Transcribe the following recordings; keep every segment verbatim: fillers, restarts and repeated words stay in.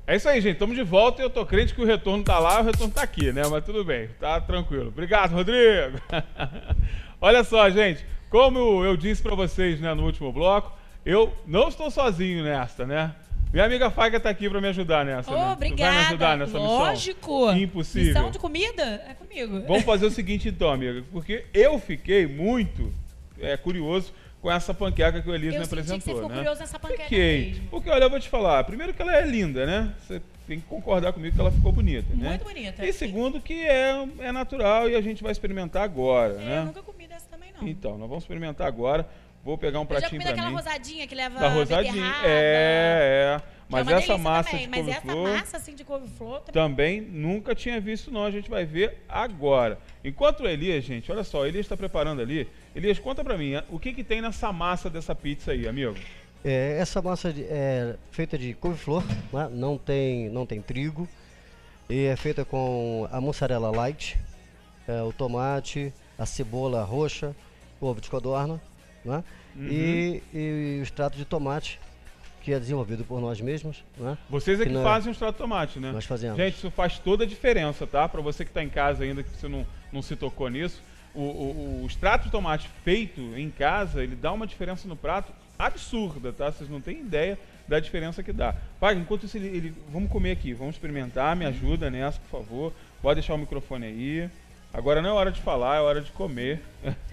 É isso aí, gente. Estamos de volta e eu tô crente que o retorno tá lá, o retorno tá aqui, né? Mas tudo bem, tá tranquilo. Obrigado, Rodrigo. Olha só, gente. Como eu disse para vocês, né, no último bloco, eu não estou sozinho nessa, né? Minha amiga Faiga tá aqui para me ajudar nessa. Oh, né? obrigada. Vai me ajudar nessa missão? Lógico. Impossível. Missão de comida? É comigo. Vamos fazer o seguinte então, amiga, porque eu fiquei muito é, curioso com essa panqueca que o Elias eu me apresentou, que você ficou né? curioso nessa panqueca Fiquei. mesmo. Porque, olha, eu vou te falar. Primeiro que ela é linda, né? Você tem que concordar comigo que ela ficou bonita, né? Muito bonita. E segundo que é, é natural e a gente vai experimentar agora, é, né? Eu nunca comi dessa também, não. Então, nós vamos experimentar agora. Vou pegar um pratinho para mim. Eu já comi daquela rosadinha que leva da rosadinha, beterraba, é, é. Mas é essa massa também, de mas couve-flor... essa massa assim de couve-flor... Também nunca tinha visto, não. A gente vai ver agora. Enquanto o Elias, gente, olha só, o Elias está preparando ali. Elias, conta para mim, o que que tem nessa massa dessa pizza aí, amigo? É, essa massa de, é feita de couve-flor, né? não, tem, não tem trigo. E é feita com a mussarela light, é, o tomate, a cebola roxa, o ovo de codorna, né? Uhum. e, e o extrato de tomate, que é desenvolvido por nós mesmos, né? Vocês é que, que fazem é... o extrato de tomate, né? Nós fazemos. Gente, isso faz toda a diferença, tá? Para você que está em casa ainda, que você não, não se tocou nisso, o, o, o extrato de tomate feito em casa, ele dá uma diferença no prato absurda, tá? Vocês não têm ideia da diferença que dá. Pai, enquanto isso, ele, ele, vamos comer aqui, vamos experimentar, me ajuda nessa, por favor. Pode deixar o microfone aí. Agora não é hora de falar, é hora de comer.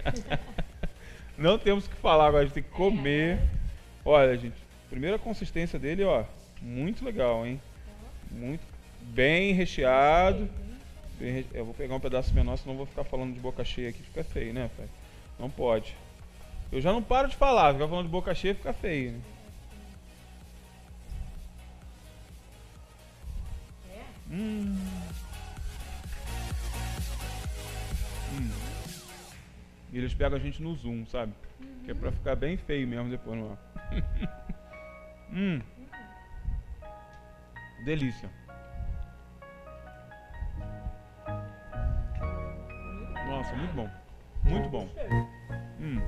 Não temos que falar, agora a gente tem que comer. Olha, gente, primeira consistência dele, ó, muito legal, hein? Muito bem recheado. Bem reche... Eu vou pegar um pedaço menor, senão eu vou ficar falando de boca cheia aqui, fica feio, né, pai? Não pode. Eu já não paro de falar, ficar falando de boca cheia fica feio, né? Hum. Hum. E eles pegam a gente no zoom, sabe? Uhum. Que é pra ficar bem feio mesmo depois no ar. Hum. Delícia. Nossa, muito bom. Muito bom. Hum.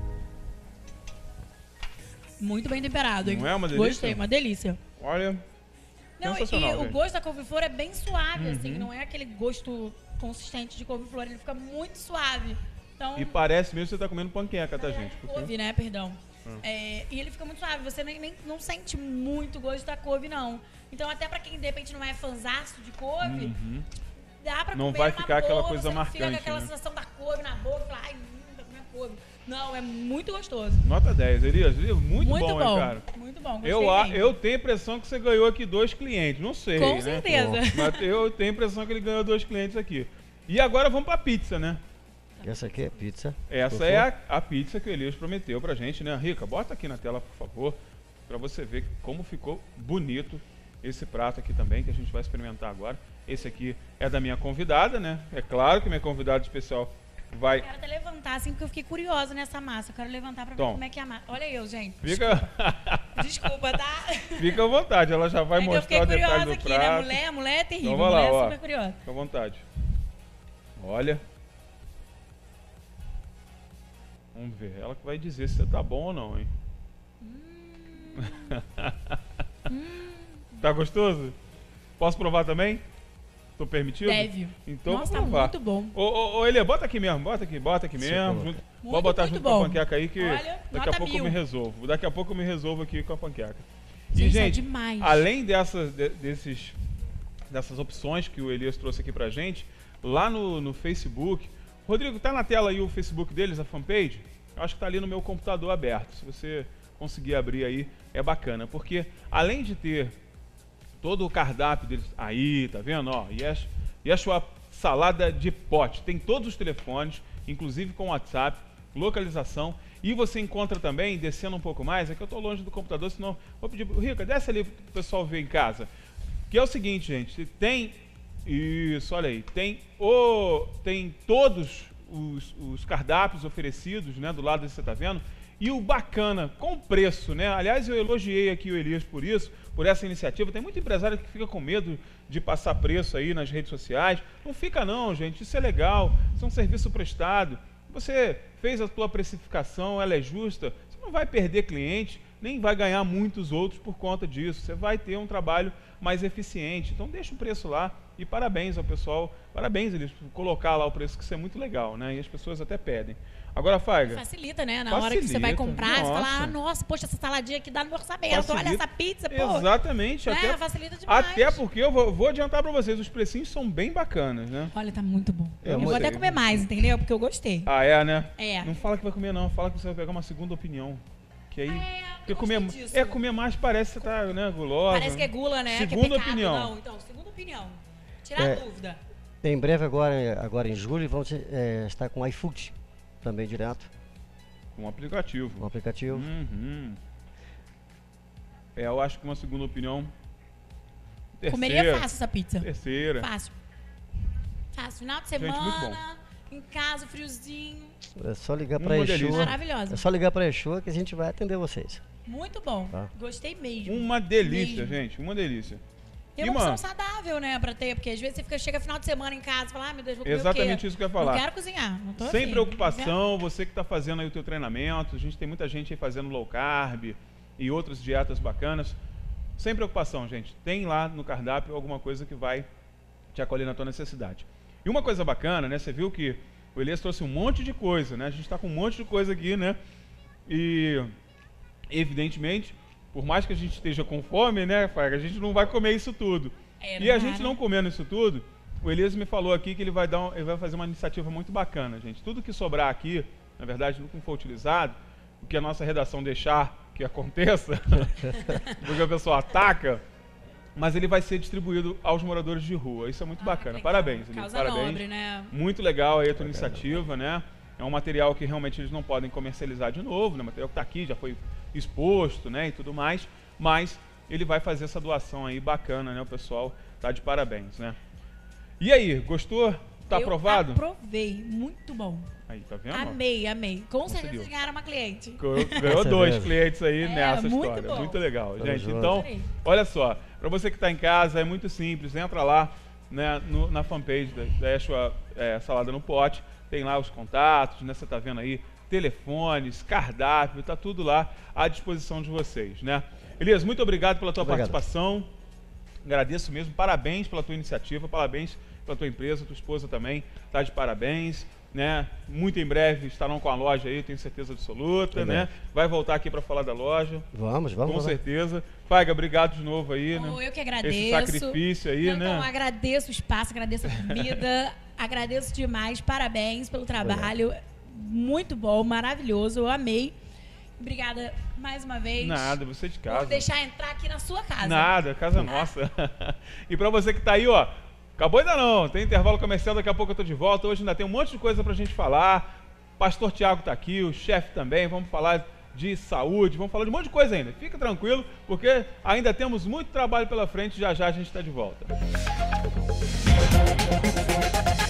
Muito bem temperado, hein? Não é uma delícia? Gostei, uma delícia. Olha. Não, e sensacional, o gente. gosto da couve-flor é bem suave, Uhum. assim, não é aquele gosto consistente de couve-flor, ele fica muito suave. Então, E parece mesmo que você tá comendo panqueca, tá, gente? Porque... couve, né? Perdão. Hum. É, e ele fica muito suave, você nem, nem não sente muito gosto da couve, não. Então, até pra quem de repente não é fanzaço de couve, Uhum. dá pra Não comer vai uma ficar aquela boa, coisa você não marcante, fica com aquela né? sensação da couve na boca, fala, ai, hum, tá comendo couve. Não, é muito gostoso. Nota dez, Elias. Elias, muito, Muito bom, bom, hein, cara? muito bom. Gostei Eu, a- mesmo. eu tenho a impressão que você ganhou aqui dois clientes, não sei, Com né? certeza. Mas eu tenho a impressão que ele ganhou dois clientes aqui. E agora vamos pra pizza, né? Essa aqui é pizza. Essa é a, a pizza que o Elias prometeu pra gente, né? Rica, bota aqui na tela, por favor, pra você ver como ficou bonito esse prato aqui também, que a gente vai experimentar agora. Esse aqui é da minha convidada, né? É claro que minha convidada especial vai... Eu quero até levantar, assim, porque eu fiquei curiosa nessa massa. Eu quero levantar pra ver Tom. como é que é a massa. Olha eu, gente. Fica... Desculpa, tá? Fica à vontade, ela já vai É que eu mostrar fiquei o detalhe curiosa do aqui, prato. né? Mulher, mulher é terrível. Então vai lá, mulher é ó. super curiosa. Fica à vontade. Olha. Vamos ver. Ela que vai dizer se você tá bom ou não, hein? Hum. hum. Tá gostoso? Posso provar também? Tô permitido? Deve. Então Nossa, vou tá provar. muito bom. Ô, ô, ô, Elia, bota aqui mesmo, bota aqui, bota aqui Sim, mesmo. coloca. Junto, Muito, vou botar muito junto bom. com a panqueca aí que Olha, daqui a nota pouco eu mil. me resolvo. Daqui a pouco eu me resolvo aqui com a panqueca. E, Gente, é gente, demais. além dessas, de- desses, dessas opções que o Elias trouxe aqui pra gente, lá no, no Facebook, Rodrigo, tá na tela aí o Facebook deles, a fanpage? Eu acho que tá ali no meu computador aberto. Se você conseguir abrir aí, é bacana. Porque além de ter todo o cardápio deles, aí, tá vendo? Ó, Yes, Yeshua salada de pote. Tem todos os telefones, inclusive com WhatsApp, localização. E você encontra também, descendo um pouco mais, é que eu estou longe do computador, senão vou pedir, Rica, desce ali para o pessoal ver em casa. Que é o seguinte, gente, tem, isso, olha aí, tem, o, tem todos os, os cardápios oferecidos, né, do lado que você está vendo, e o bacana, com preço, né? Aliás, eu elogiei aqui o Elias por isso, por essa iniciativa. Tem muito empresário que fica com medo de passar preço aí nas redes sociais. Não fica não, gente, isso é legal, isso é um serviço prestado. Você fez a tua precificação, ela é justa, você não vai perder cliente, nem vai ganhar muitos outros por conta disso. Você vai ter um trabalho mais eficiente. Então deixa o preço lá e parabéns ao pessoal, parabéns eles por colocar lá o preço, que isso é muito legal, né? E as pessoas até pedem. Agora, Faiga... Facilita, né? Na facilita, hora que você vai comprar, nossa. você fala, ah, nossa, poxa, essa saladinha aqui dá no meu orçamento, Facilita. olha essa pizza, pô. Exatamente. É, até, facilita demais. até porque, eu vou, vou adiantar pra vocês, os precinhos são bem bacanas, né? Olha, tá muito bom. É, eu vou gostei. até comer mais, entendeu? Porque eu gostei. Ah, é, né? É. Não fala que vai comer, não. Fala que você vai pegar uma segunda opinião. Que aí... É, porque eu comer, gostei disso. é, comer mais parece que você tá, né, gulosa. Parece que é gula, né? Segunda que é pecado. opinião. Não, então, segunda opinião. Tirar É. a dúvida. Em breve, agora, agora em julho, vamos é, estar com o iFood também direto, Um aplicativo. um aplicativo. Uhum. É, eu acho que uma segunda opinião... Terceira. Comeria fácil essa pizza. Terceira. Fácil. Fácil. Final de Gente, muito bom. semana, em casa, friozinho. É só ligar Uma para a delícia. Yeshua. Maravilhosa. É só ligar para a Yeshua que a gente vai atender vocês. Muito bom. Tá. Gostei mesmo. Uma delícia, Mesmo. gente. Uma delícia. E E, uma opção mano, saudável, né, pra ter, porque às vezes você fica, chega final de semana em casa e fala, ah, meu Deus, vou comer exatamente o quê? isso que eu ia falar. Não quero cozinhar, não tô Sem afim. preocupação, você que está fazendo aí o teu treinamento, a gente tem muita gente aí fazendo low carb e outras dietas bacanas. Sem preocupação, gente. Tem lá no cardápio alguma coisa que vai te acolher na tua necessidade. E uma coisa bacana, né? Você viu que o Elias trouxe um monte de coisa, né? A gente está com um monte de coisa aqui, né? E, evidentemente, por mais que a gente esteja com fome, né, Faiga, a gente não vai comer isso tudo. É, E a não gente para. não comendo isso tudo, o Elias me falou aqui que ele vai, dar um, ele vai fazer uma iniciativa muito bacana, gente. Tudo que sobrar aqui, na verdade, tudo que não for utilizado, o que a nossa redação deixar que aconteça, porque o pessoal ataca, mas ele vai ser distribuído aos moradores de rua. Isso é muito Ah, bacana. legal. Parabéns, Elias. Causa Parabéns. nobre, né? Muito legal aí a tua iniciativa, né? É um material que realmente eles não podem comercializar de novo, né? O material que está aqui já foi exposto, né? E tudo mais, mas ele vai fazer essa doação aí bacana, né? O pessoal tá de parabéns, né? E aí, gostou? Tá Eu aprovado? aprovei, muito bom. Aí, tá vendo? Amei, amei. Com Conseguiu. certeza vocês ganharam uma cliente. Ganhou- Ganhou Com dois certeza. clientes aí É, nessa muito história. bom. Muito legal, Tamo gente. junto. Então, Adorei. olha só, para você que está em casa, é muito simples. Entra lá, né, no- na fanpage da, da Yeshua é, Salada no Pote. Tem lá os contatos, né? Você tá vendo aí telefones, cardápio, tá tudo lá à disposição de vocês, né? Elias, muito obrigado pela tua Obrigado. participação. Agradeço mesmo. Parabéns pela tua iniciativa, parabéns pela tua empresa, tua esposa também tá de parabéns, né? Muito em breve estarão com a loja aí, tenho certeza absoluta, Em né? breve. Vai voltar aqui para falar da loja, Vamos, vamos. com vamos. certeza. Faiga, obrigado de novo aí, Oh, né? eu que agradeço. Esse sacrifício aí, Não, né? Então, agradeço o espaço, agradeço a comida, agradeço demais, parabéns pelo trabalho. Muito bom, maravilhoso, eu amei. Obrigada mais uma vez. Nada, você de Vou casa. deixar entrar aqui na sua casa. Nada, casa nossa. E pra você que tá aí, ó, acabou ainda não, tem intervalo comercial, daqui a pouco eu tô de volta. Hoje ainda tem um monte de coisa pra gente falar. Pastor Tiago tá aqui, o chefe também, vamos falar de saúde, vamos falar de um monte de coisa ainda. Fica tranquilo, porque ainda temos muito trabalho pela frente, já já a gente tá de volta.